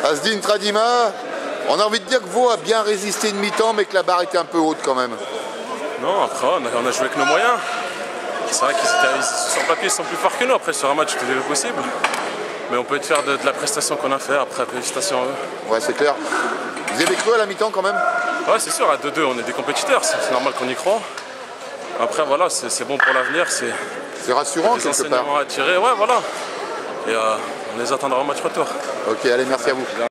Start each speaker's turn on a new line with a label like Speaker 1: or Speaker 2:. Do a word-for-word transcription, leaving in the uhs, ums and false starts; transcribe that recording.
Speaker 1: Asdin Tradima, on a envie de dire que Vaud a bien résisté une mi-temps, mais que la barre était un peu haute quand même.
Speaker 2: Non, après, on a, on a joué avec nos moyens. C'est vrai qu'ils étaient, ils, sur le papier, ils sont plus forts que nous. Après, sur un match, tout est possible. Mais on peut être fier de, de la prestation qu'on a fait. Après, félicitations à eux.
Speaker 1: Ouais, c'est clair. Vous avez cru à la mi-temps quand même?
Speaker 2: Ouais, c'est sûr, à deux deux, on est des compétiteurs. C'est normal qu'on y croit. Après, voilà, c'est bon pour l'avenir.
Speaker 1: C'est rassurant quelque part.
Speaker 2: À tirer, ouais, voilà. Et euh, on les attendra au match retour.
Speaker 1: Ok, allez, merci à vous.